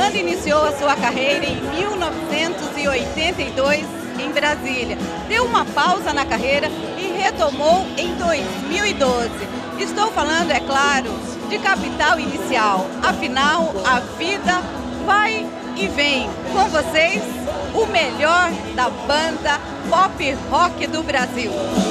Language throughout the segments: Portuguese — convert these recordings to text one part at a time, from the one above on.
banda iniciou a sua carreira em 1982 em Brasília. Deu uma pausa na carreira e retomou em 2012. Estou falando, é claro, de Capital Inicial. Afinal, a vida vai e vem. Com vocês, o melhor da banda pop rock do Brasil.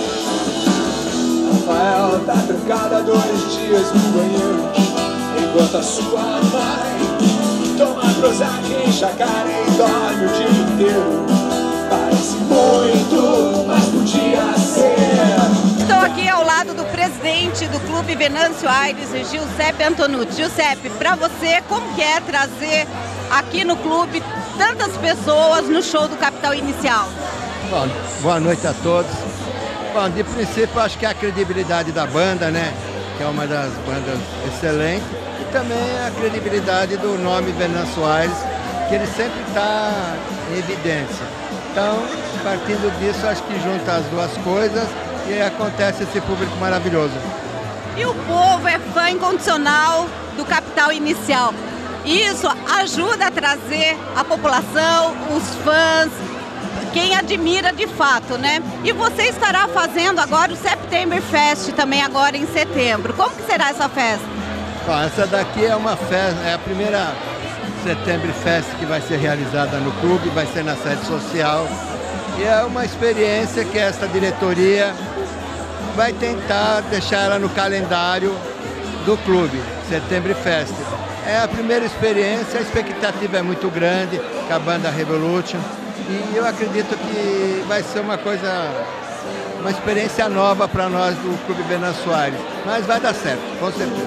Rafael tá trancada há 2 dias no banheiro, enquanto a sua mãe toma Prozac em chácara e dorme o dia inteiro. Parece muito, mas podia ser. Estou aqui ao lado do presidente do Clube Venâncio Aires, Giuseppe Antonucci. Giuseppe, para você, como que é trazer aqui no clube tantas pessoas no show do Capital Inicial? Bom, boa noite a todos. Bom, de princípio, acho que é a credibilidade da banda, né? Que é uma das bandas excelentes. E também a credibilidade do nome Venâncio Aires, que ele sempre está em evidência. Então, partindo disso, acho que junta as duas coisas e aí acontece esse público maravilhoso. E o povo é fã incondicional do Capital Inicial. Isso ajuda a trazer a população, os fãs, quem admira de fato, né? E você estará fazendo agora o September Fest também agora em setembro. Como que será essa festa? Bom, essa daqui é uma festa, é a primeira September Fest que vai ser realizada no clube, vai ser na sede social. E é uma experiência que essa diretoria vai tentar deixar ela no calendário do clube, September Fest. É a primeira experiência, a expectativa é muito grande com a banda Revolution. E eu acredito que vai ser uma experiência nova para nós do Clube Venâncio Aires. Mas vai dar certo, com certeza.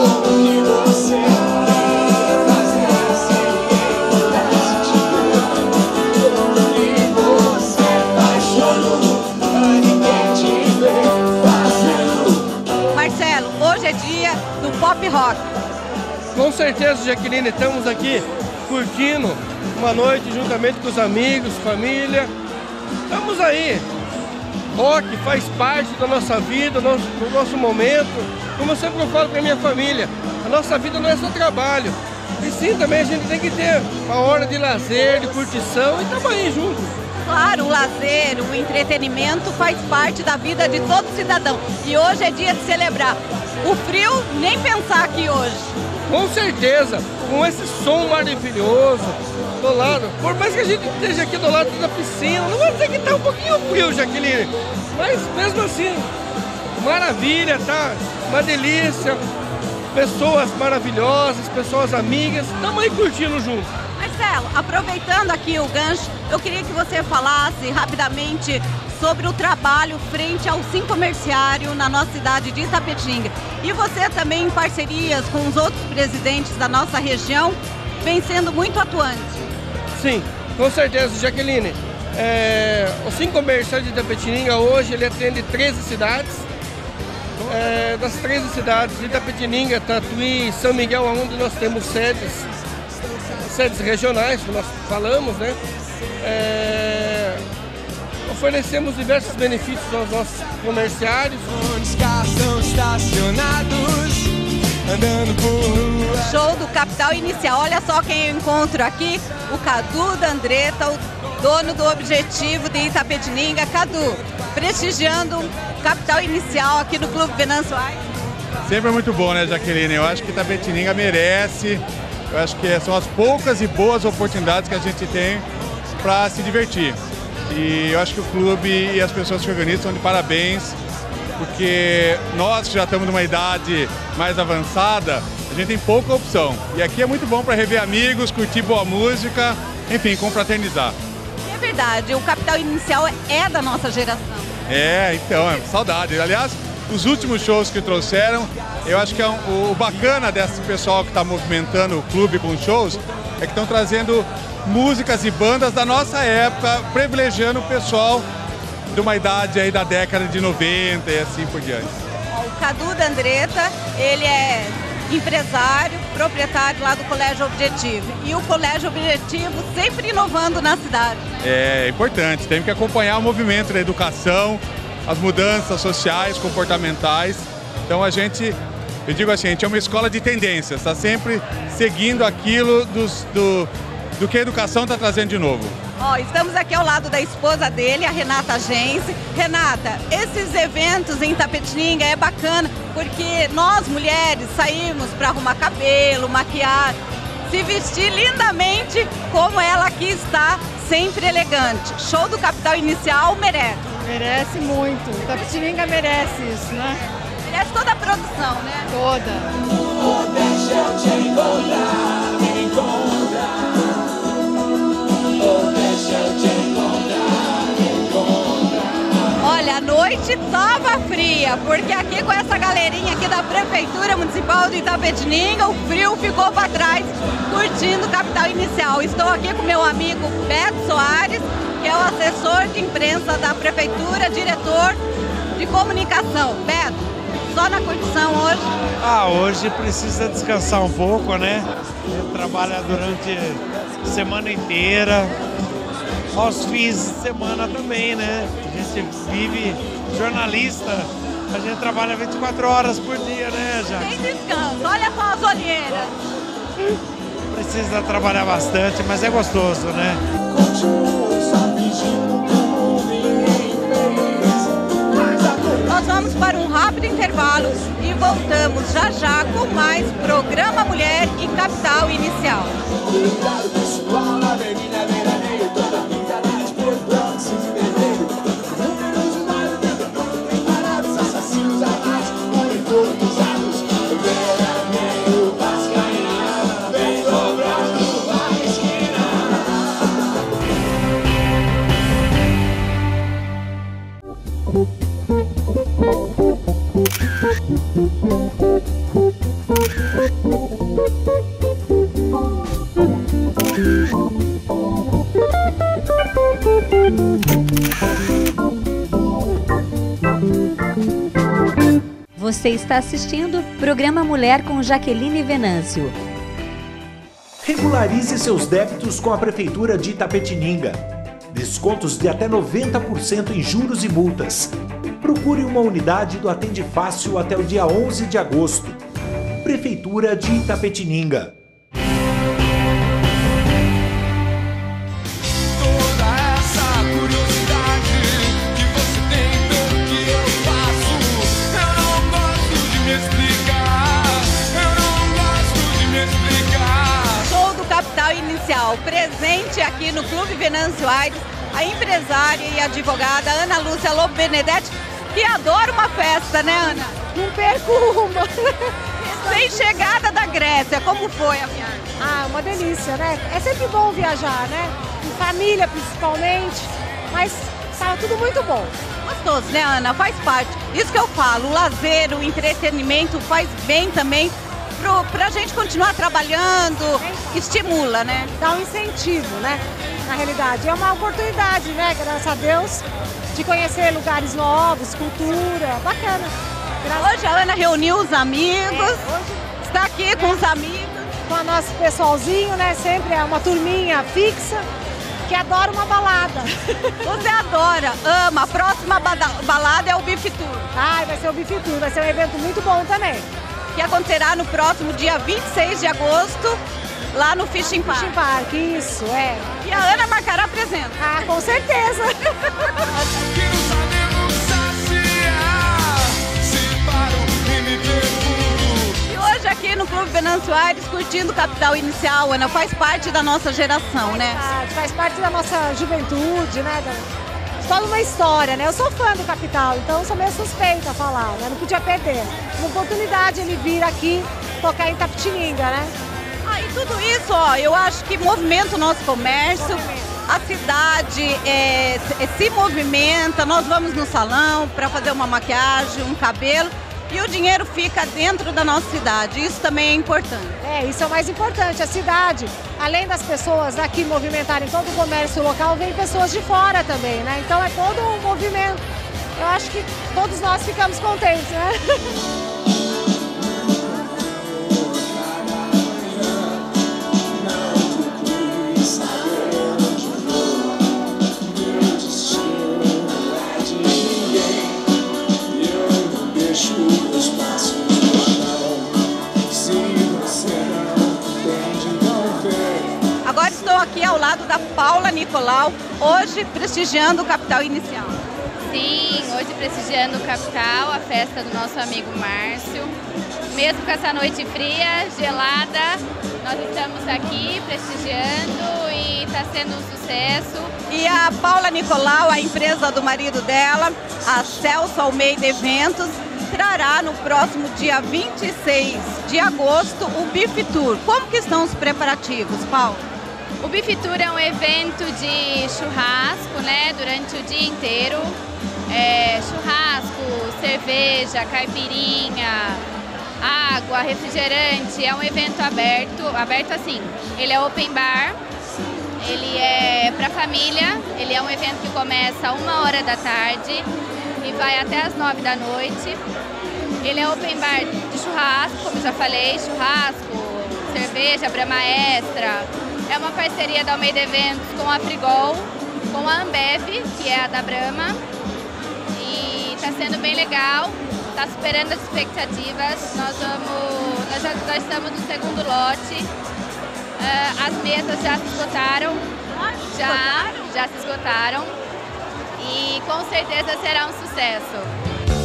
Marcelo, hoje é dia do pop rock. Com certeza, Jaqueline, estamos aqui curtindo uma noite juntamente com os amigos, família. Estamos aí. Rock faz parte da nossa vida, do nosso momento. Como eu sempre falo para a minha família, a nossa vida não é só trabalho. E sim, também a gente tem que ter uma hora de lazer, de curtição e estamos aí juntos. Claro, o lazer, o entretenimento faz parte da vida de todo cidadão. E hoje é dia de celebrar. O frio, nem pensar aqui hoje. Com certeza, com esse som maravilhoso do lado, por mais que a gente esteja aqui do lado da piscina, não vou dizer que está um pouquinho frio, Jaqueline, mas mesmo assim, maravilha, tá? Uma delícia, pessoas maravilhosas, pessoas amigas, estamos aí curtindo junto. Marcelo, aproveitando aqui o gancho, eu queria que você falasse rapidamente sobre o trabalho frente ao Sim Comerciário na nossa cidade de Itapetinga. E você também em parcerias com os outros presidentes da nossa região, vem sendo muito atuante. Sim, com certeza, Jaqueline. O Sim Comerciário de Itapetinga hoje ele atende 13 cidades. Das 13 cidades de Itapetinga, Tatuí, São Miguel, onde nós temos sedes regionais, que nós falamos, né? Oferecemos diversos benefícios aos nossos comerciários. Os carros estão estacionados, andando por rua. Show do Capital Inicial. Olha só quem eu encontro aqui, o Cadu D'Andretta, o dono do Objetivo de Itapetinga. Cadu, prestigiando o Capital Inicial aqui no Clube Venâncio Aires. Sempre é muito bom, né, Jaqueline? Eu acho que Itapetinga merece. Eu acho que são as poucas e boas oportunidades que a gente tem para se divertir. E eu acho que o clube e as pessoas que organizam estão de parabéns, porque nós que já estamos numa idade mais avançada, a gente tem pouca opção. E aqui é muito bom para rever amigos, curtir boa música, enfim, confraternizar. É verdade, o Capital Inicial é da nossa geração. Então, saudade. Aliás, os últimos shows que trouxeram, eu acho que o bacana desse pessoal que está movimentando o clube com shows é que estão trazendo músicas e bandas da nossa época, privilegiando o pessoal de uma idade aí da década de 90 e assim por diante. O Cadu D'Andretta, ele é empresário, proprietário lá do Colégio Objetivo. E o Colégio Objetivo sempre inovando na cidade. É importante, temos que acompanhar o movimento da educação, as mudanças sociais, comportamentais. Então a gente Eu digo assim, a gente é uma escola de tendências, está sempre seguindo aquilo do que a educação está trazendo de novo. Ó, estamos aqui ao lado da esposa dele, a Renata Gense. Renata, esses eventos em Itapetininga é bacana porque nós mulheres saímos para arrumar cabelo, maquiar, se vestir lindamente como ela aqui está, sempre elegante. Show do Capital Inicial merece. Merece muito. Itapetininga merece isso, né? Merece toda a produção, né? Toda. Deixa eu te encontrar, me encontrar. Deixa eu te encontrar, me encontrar. Olha, a noite tava fria, porque aqui com essa galerinha aqui da Prefeitura Municipal de Itapetininga, o frio ficou para trás, curtindo o Capital Inicial. Estou aqui com meu amigo Beto Soares, que é o assessor de imprensa da Prefeitura, diretor de comunicação. Beto, só na curtição hoje? Hoje precisa descansar um pouco, né? A gente trabalha durante a semana inteira, aos fins de semana também, né? A gente vive jornalista, a gente trabalha 24 horas por dia, né, Jack? Sem descanso, olha só as olheiras. Precisa trabalhar bastante, mas é gostoso, né? Nós vamos para um rápido intervalo e voltamos já já com mais Programa Mulher e Capital Inicial. Você está assistindo Programa Mulher com Jaqueline Venâncio. Regularize seus débitos com a Prefeitura de Itapetininga. Descontos de até 90% em juros e multas. Procure uma unidade do Atende Fácil até o dia 11 de agosto. Prefeitura de Itapetininga. Inicial, presente aqui no Clube Venâncio Aires, a empresária e advogada Ana Lúcia Lobo Benedetti, que adora uma festa, né, Ana? Não perco uma. Recém-chegada da Grécia, como foi a viagem? Uma delícia, né? É sempre bom viajar, né? Em família, principalmente, mas estava tudo muito bom. Gostoso, né, Ana? Faz parte. Isso que eu falo, o lazer, o entretenimento faz bem também pra gente continuar trabalhando, estimula, né? Dá um incentivo, né? Na realidade, é uma oportunidade, né? Graças a Deus, de conhecer lugares novos, cultura, bacana. Hoje a Ana reuniu os amigos, hoje está aqui com os amigos. Com o nosso pessoalzinho, né? Sempre é uma turminha fixa que adora uma balada. Você adora, ama. A próxima balada é o Beef Tour. Vai ser o Beef Tour, vai ser um evento muito bom também. Que acontecerá no próximo dia 26 de agosto, lá no Fishing Park. Fishing Park, isso, é. E a Ana marcará presença. Com certeza. E hoje aqui no Clube Venâncio Aires, curtindo o Capital Inicial, Ana, faz parte da nossa geração, né? Faz parte da nossa juventude, né? Toda uma história, né? Eu sou fã do Capital, então sou meio suspeita a falar, né? Não podia perder. Uma oportunidade ele vir aqui tocar em Itapetininga, né? E tudo isso, ó, eu acho que movimenta o nosso comércio, a cidade se movimenta, nós vamos no salão para fazer uma maquiagem, um cabelo, e o dinheiro fica dentro da nossa cidade, isso também é importante. Isso é o mais importante, a cidade, além das pessoas aqui movimentarem todo o comércio local, vem pessoas de fora também, né? Então é todo um movimento, eu acho que todos nós ficamos contentes, né? Deixo os passos no chão. aqui ao lado da Paula Nicolau, hoje prestigiando o Capital Inicial. Sim, hoje prestigiando o Capital, a festa do nosso amigo Márcio. Mesmo com essa noite fria, gelada, nós estamos aqui prestigiando e está sendo um sucesso. E a Paula Nicolau, a empresa do marido dela, a Celso Almeida Eventos, trará no próximo dia 26 de agosto o Beef Tour. Como que estão os preparativos, Paula? O Beef Tour é um evento de churrasco, né, durante o dia inteiro. Churrasco, cerveja, caipirinha, água, refrigerante. É um evento aberto assim. Ele é open bar, ele é para família, ele é um evento que começa às 1h da tarde e vai até às 9 da noite. Ele é open bar de churrasco, como eu já falei, churrasco, cerveja, Brahma Extra. É uma parceria da Almeida Eventos com a Frigol, com a Ambev, que é a da Brahma. E está sendo bem legal, está superando as expectativas. Nós estamos no segundo lote. As mesas já se esgotaram. Já se esgotaram. E com certeza será um sucesso.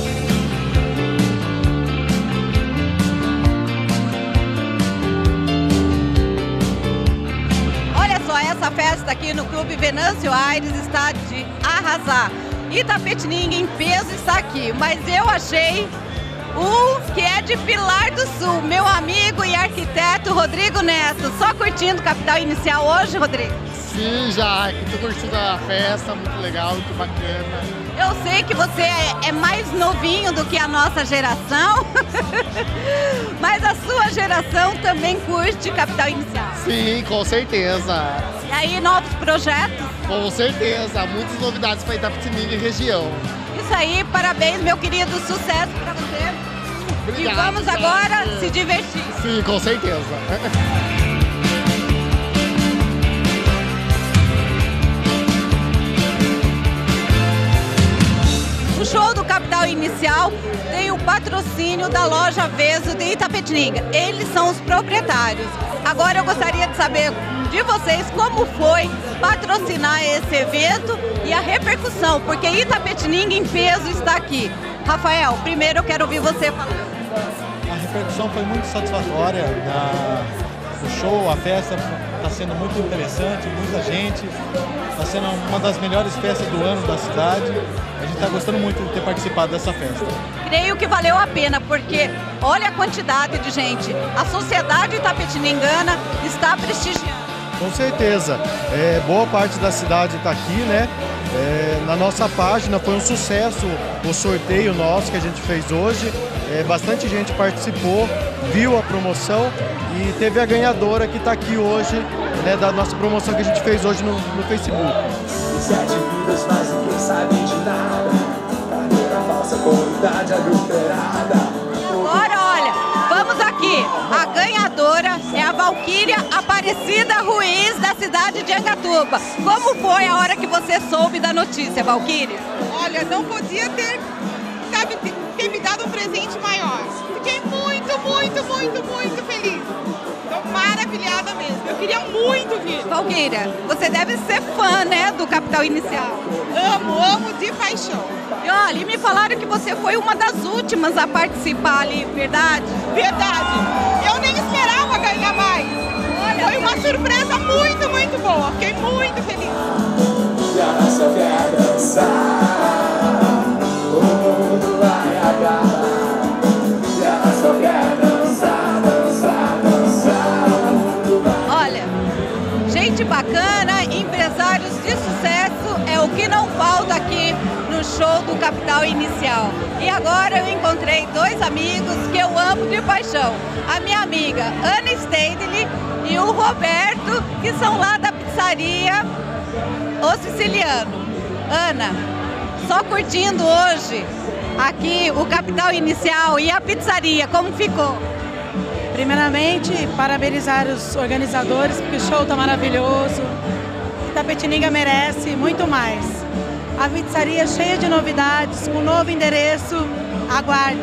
Essa festa aqui no Clube Venâncio Aires está de arrasar. Itapetininga em peso está aqui, mas eu achei um que é de Pilar do Sul, meu amigo e arquiteto Rodrigo Neto. Só curtindo o Capital Inicial hoje, Rodrigo? Sim, já. Estou curtindo a festa, muito legal, muito bacana. Eu sei que você é mais novinho do que a nossa geração, mas a sua geração também curte Capital Inicial. Sim, com certeza. E aí, novos projetos? Com certeza, muitas novidades para Itapetininga e região. Isso aí, parabéns, meu querido, sucesso para você. Obrigado, e vamos agora se divertir. Sim, com certeza. O show do Capital Inicial tem o patrocínio da loja Veso de Itapetininga. Eles são os proprietários. Agora eu gostaria de saber de vocês como foi patrocinar esse evento e a repercussão, porque Itapetininga em peso está aqui. Rafael, primeiro eu quero ouvir você falando. A repercussão foi muito satisfatória. O show, a festa está sendo muito interessante, muita gente. Está sendo uma das melhores festas do ano da cidade. A gente está gostando muito de ter participado dessa festa. Creio que valeu a pena, porque olha a quantidade de gente. A sociedade itapetiningana está prestigiando. Com certeza. Boa parte da cidade está aqui, né? Na nossa página foi um sucesso o sorteio nosso que a gente fez hoje. Bastante gente participou, viu a promoção e teve a ganhadora que está aqui hoje, né, da nossa promoção que a gente fez hoje no Facebook. 7 vidas, mas ninguém sabe de nada. Carreira falsa, comunidade adulterada. Agora, olha, vamos aqui. A ganhadora é a Valquíria Aparecida Ruiz, da cidade de Angatuba. Como foi a hora que você soube da notícia, Valquíria? Olha, não podia ter me dado um presente maior. Fiquei muito feliz. Estou maravilhada mesmo. Eu queria muito vir. Valquíria, você deve ser fã, né, do Capital Inicial. Amo de paixão. E olha, me falaram que você foi uma das últimas a participar ali, verdade? Verdade. Eu nem esperava ganhar mais. Olha, foi uma surpresa muito boa. Fiquei muito feliz. E a nossa quer dançar, o mundo vai acabar. E a nossa quer dançar, o mundo vai. Olha, gente bacana, empresários de sucesso é o que não falta aqui no show do Capital Inicial. E agora eu encontrei dois amigos que eu amo de paixão. A minha amiga Ana Steidley e o Roberto, que são lá da pizzaria O Siciliano. Ana, só curtindo hoje aqui o Capital Inicial e a pizzaria, como ficou? Primeiramente, parabenizar os organizadores, porque o show está maravilhoso. Itapetininga merece muito mais. A pizzaria cheia de novidades, com novo endereço. Aguardem. Em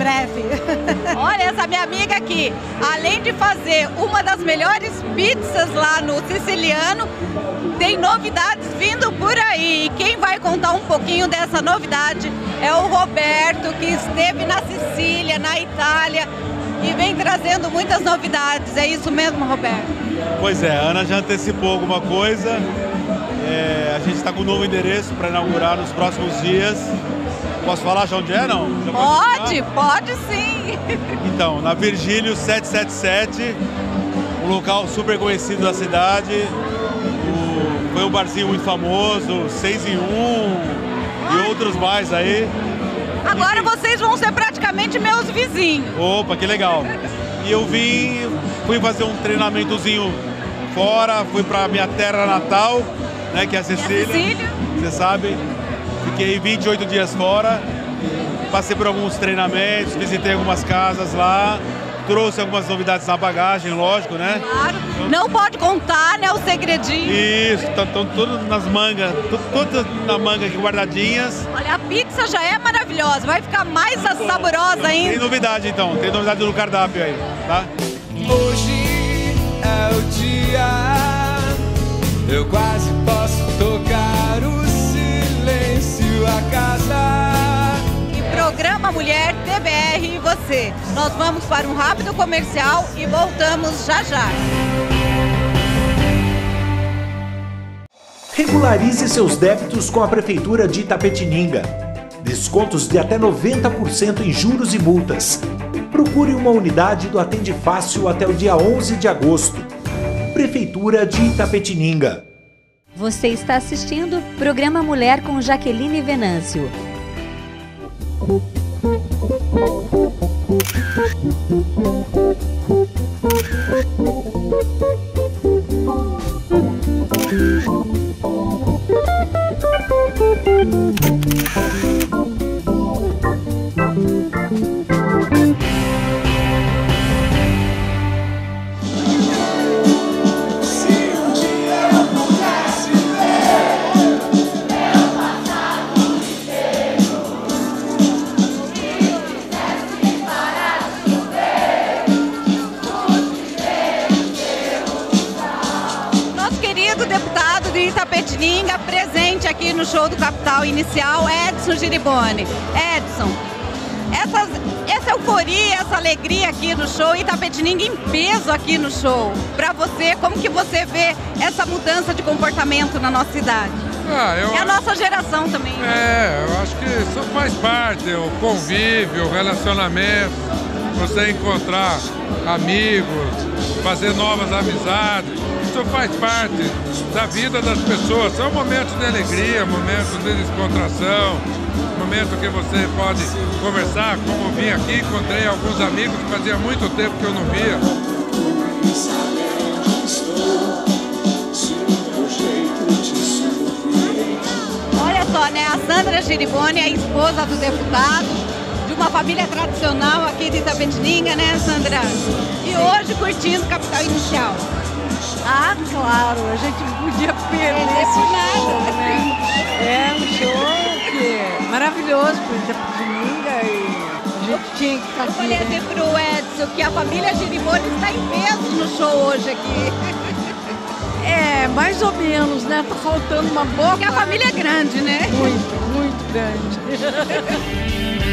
breve. Olha, essa minha amiga aqui, além de fazer uma das melhores pizzas lá no Siciliano, tem novidades vindo por aí. E quem vai contar um pouquinho dessa novidade é o Roberto, que esteve na Sicília, na Itália, e vem trazendo muitas novidades. É isso mesmo, Roberto? Pois é, a Ana já antecipou alguma coisa. A gente está com um novo endereço para inaugurar nos próximos dias. Posso falar já onde é, não? Pode sim. Então, na Virgílio 777, um local super conhecido da cidade. Foi um barzinho muito famoso, 6 em 1 e outros mais aí. Agora vocês vão ser praticamente meus vizinhos. Opa, que legal. E eu fui fazer um treinamentozinho fora, fui para minha terra natal, né, que é a Sicília. Você sabe, fiquei 28 dias fora, passei por alguns treinamentos, visitei algumas casas lá, trouxe algumas novidades na bagagem, lógico, né? Claro, não pode contar, né, o segredinho. Isso, estão todas nas mangas, todas na manga aqui guardadinhas. Olha, a pizza já é maravilhosa, vai ficar mais saborosa ainda. Tem novidade então, tem novidade no cardápio aí, tá? Hoje é o dia, eu quase posso tocar o silêncio a casa. Programa Mulher TBR e você. Nós vamos para um rápido comercial e voltamos já já. Regularize seus débitos com a Prefeitura de Itapetininga. Descontos de até 90% em juros e multas. Procure uma unidade do Atende Fácil até o dia 11 de agosto. Prefeitura de Itapetininga. Você está assistindo Programa Mulher com Jaqueline Venâncio. Itapetininga, presente aqui no show do Capital Inicial, Edson Giriboni. Edson, essa euforia, essa alegria aqui no show, Itapetininga em peso aqui no show. Para você, como que você vê essa mudança de comportamento na nossa cidade? É a nossa geração também. Né? Eu acho que isso faz parte, o convívio, o relacionamento, você encontrar amigos, fazer novas amizades. Isso faz parte da vida das pessoas. São momentos de alegria, momentos de descontração, momento que você pode conversar. Como vim aqui, encontrei alguns amigos que fazia muito tempo que eu não via. Olha só, né? A Sandra Giriboni é a esposa do deputado, de uma família tradicional aqui de Itapetininga, né, Sandra? E hoje curtindo Capital Inicial. Ah, claro, a gente não podia perder esse show, né? É um show que é maravilhoso para Itapetininga e a gente tinha que estar aqui. Eu falei assim pro Edson que a família Giriboni está em peso no show hoje aqui. É, mais ou menos, né? Tá faltando uma boa. Porque a família é grande, né? Muito, muito grande.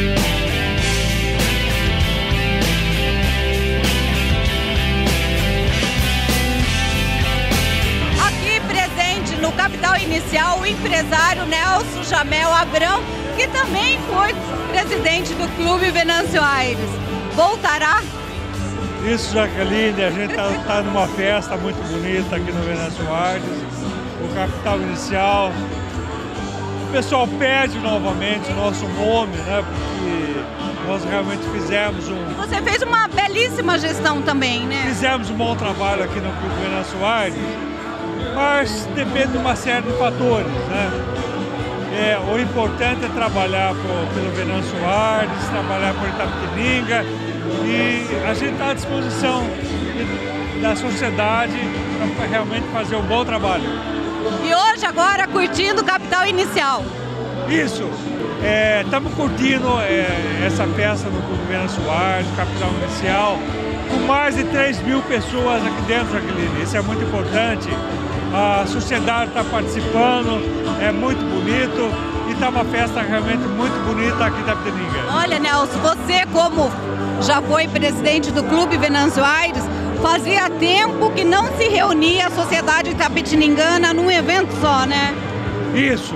No Capital Inicial, o empresário Nelson Jamel Abrão, que também foi presidente do Clube Venâncio Aires. Voltará? Isso, Jaqueline, a gente está numa festa muito bonita aqui no Venâncio Aires, o Capital Inicial. O pessoal pede novamente o nosso nome, né? Porque nós realmente fizemos um... Você fez uma belíssima gestão também, né? Fizemos um bom trabalho aqui no Clube Venâncio Aires. Mas depende de uma série de fatores, né? O importante é trabalhar pelo Venâncio Aires, trabalhar por Itapetininga e a gente está à disposição da sociedade para realmente fazer um bom trabalho. E hoje agora curtindo o Capital Inicial. Isso. Estamos curtindo essa festa no Clube Venâncio Soares, capital inicial, com mais de 3 mil pessoas aqui dentro, Jaqueline. Isso é muito importante. A sociedade está participando, é muito bonito e está uma festa realmente muito bonita aqui em Itapetininga. Olha, Nelson, você como já foi presidente do Clube Venâncio Aires, fazia tempo que não se reunia a sociedade itapetiningana num evento só, né? Isso.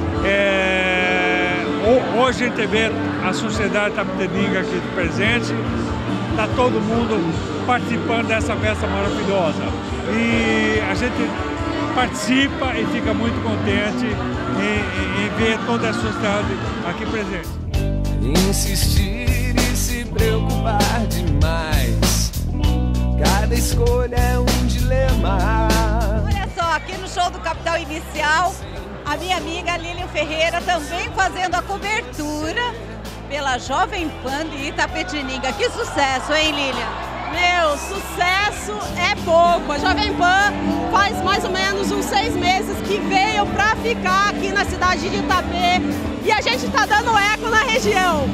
Hoje a gente vê a sociedade Itapetininga aqui presente, está todo mundo participando dessa festa maravilhosa. E a gente participa e fica muito contente em ver toda a sociedade aqui presente. Insistir e se preocupar demais, cada escolha é um dilema. Olha só, aqui no show do Capital Inicial, a minha amiga Lilian Ferreira também fazendo a cobertura pela Jovem Pan de Itapetininga. Que sucesso, hein, Lilian? Meu, sucesso é pouco. A Jovem Pan faz mais ou menos uns 6 meses que veio para ficar aqui na cidade de Itapê e a gente está dando eco na região.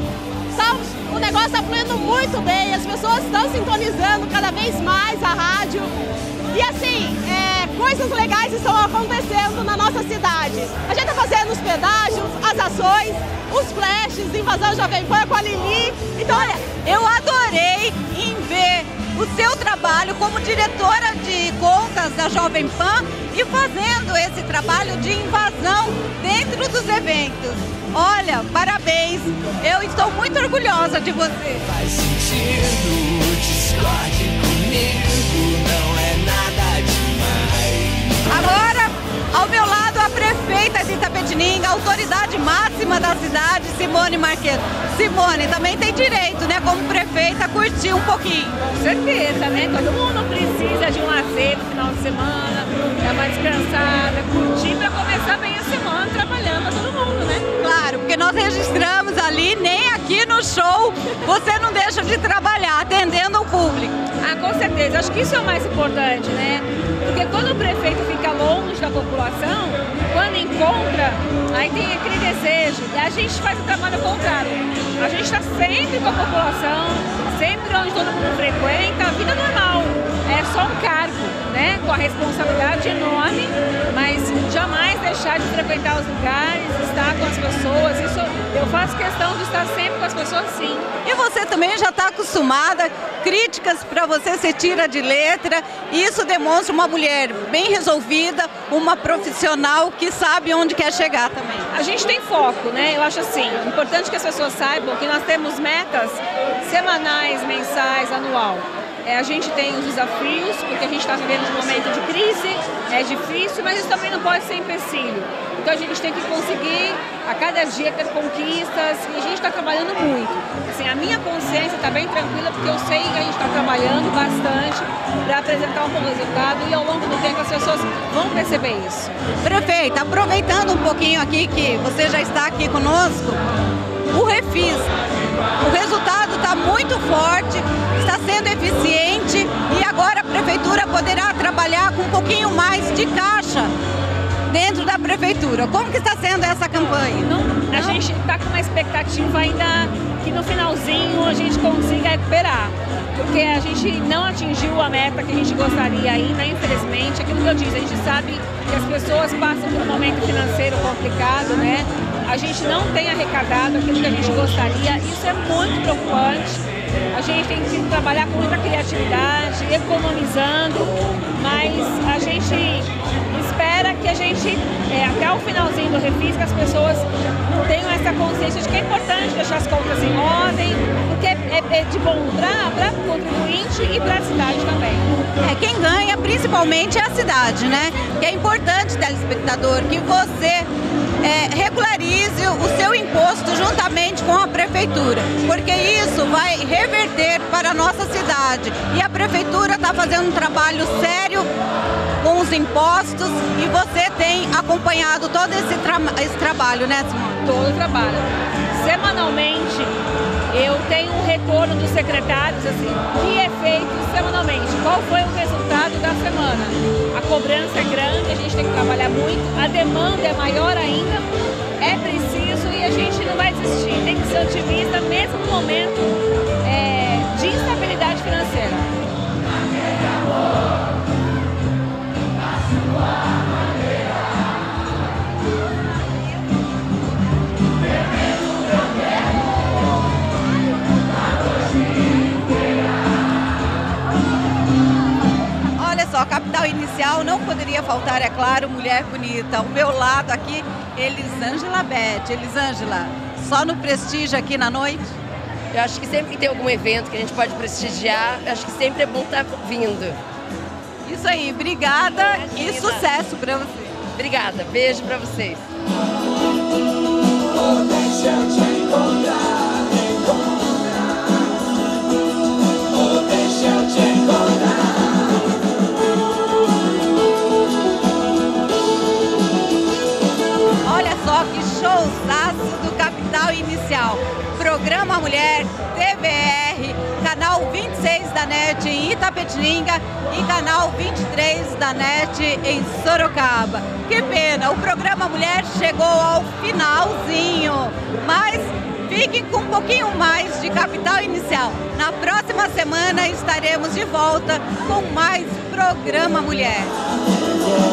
O negócio está fluindo muito bem, as pessoas estão sintonizando cada vez mais a rádio e assim, coisas legais estão acontecendo na nossa cidade. A gente está fazendo os pedágios, as ações, os flashes, Invasão Jovem Pan com a Lili. Então, olha, eu adorei em ver o seu trabalho como diretora de contas da Jovem Pan e fazendo esse trabalho de invasão dentro dos eventos. Olha, parabéns, eu estou muito orgulhosa de você. Faz sentido, discorde comigo, não é nada demais. Agora, ao meu lado, a prefeita de Itapetininga, a autoridade máxima da cidade, Simone Marqueto. Simone, também tem direito, né, como prefeita, a curtir um pouquinho. Com certeza, né? Todo mundo precisa de um lazer no final de semana, dar uma descansada, curtir para começar bem a semana, trabalhando para todo mundo, né? Claro, porque nós registramos ali, nem aqui no show, você não deixa de trabalhar, atendendo ao público. Ah, com certeza. Acho que isso é o mais importante, né? Porque quando o prefeito fica longe da população, quando encontra, aí tem aquele desejo. E a gente faz o trabalho ao contrário. A gente está sempre com a população, sempre onde todo mundo frequenta, a vida normal. É só um cargo, né? Com a responsabilidade enorme, mas jamais deixar de frequentar os lugares, estar com as pessoas. Isso eu faço questão de estar sempre com as pessoas, sim. E você também já está acostumada, críticas para você se tira de letra, e isso demonstra uma mulher bem resolvida, uma profissional que sabe onde quer chegar também. A gente tem foco, né? Eu acho assim, importante que as pessoas saibam que nós temos metas semanais, mensais, anual. A gente tem os desafios, porque a gente está vivendo um momento de crise, é difícil, mas isso também não pode ser empecilho. Então a gente tem que conseguir a cada dia ter conquistas e a gente está trabalhando muito. Assim, a minha consciência está bem tranquila porque eu sei que a gente está trabalhando bastante para apresentar um bom resultado e ao longo do tempo as pessoas vão perceber isso. Prefeita, aproveitando um pouquinho aqui que você já está aqui conosco, o Refis, o resultado está muito forte, está sendo eficiente e agora a Prefeitura poderá trabalhar com um pouquinho mais de caixa dentro da Prefeitura. Como que está sendo essa campanha? A gente está com uma expectativa ainda que no finalzinho a gente consiga recuperar, porque a gente não atingiu a meta que a gente gostaria ainda, infelizmente. Aquilo que eu disse, a gente sabe que as pessoas passam por um momento financeiro complicado, né? A gente não tem arrecadado aquilo que a gente gostaria, isso é muito preocupante. A gente tem que trabalhar com muita criatividade, economizando, mas a gente espera que a gente, até o finalzinho do Refis, que as pessoas tenham essa consciência de que é importante deixar as contas em ordem, porque é de bom para o contribuinte e para a cidade também. Quem ganha principalmente é a cidade, né? Que é importante, telespectador, que você regularize o seu imposto juntamente com a Prefeitura, porque isso vai reverter para a nossa cidade. E a Prefeitura está fazendo um trabalho sério com os impostos e você tem acompanhado todo esse trabalho, né, Simone? Todo o trabalho. Semanalmente, eu tenho um retorno dos secretários, assim, que é feito semanalmente. Qual foi o resultado da semana? A cobrança é grande, a gente tem que trabalhar muito, a demanda é maior ainda. É preciso assistir. Tem que ser otimista mesmo no momento de instabilidade financeira. Olha só, Capital Inicial não poderia faltar, é claro, mulher bonita. Ao meu lado aqui, Elisângela Beth. Elisângela, só no prestígio aqui na noite? Eu acho que sempre que tem algum evento que a gente pode prestigiar, eu acho que sempre é bom estar vindo. Isso aí, obrigada e sucesso para você. Obrigada, beijo para vocês. Deixa eu te encontrar, deixa eu te encontrar. Olha só que showzaço do Capital Inicial. Programa Mulher, TBR, canal 26 da NET em Itapetininga e canal 23 da NET em Sorocaba. Que pena, o programa Mulher chegou ao finalzinho, mas fiquem com um pouquinho mais de Capital Inicial. Na próxima semana estaremos de volta com mais Programa Mulher.